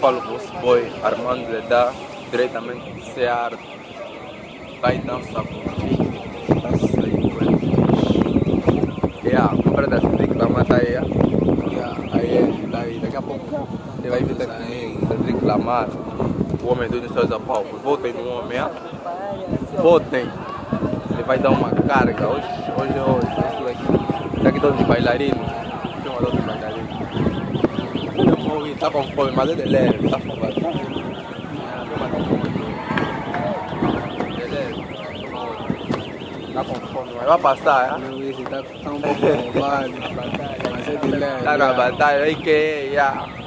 falo com o vosso boy Armando Ledá, diretamente do Ceará. Vai dançar comigo. Dança aí, compra da Cedric Lamar tá aí. Aí, daí, daqui a pouco você vai vir comigo, Cedric Lamar, o homem dos seus apalpos. Votem no homem, votem. Ele vai dar uma carga hoje. Daqui todos os bailarinos. Filma todos os bailarinos. Eu vou ir, tá com fome, mas ele é leve, tá focado. Tá com fome, mas vai passar, Tá um pouco roubado, mas é de leve. Tá na batalha, aí que é,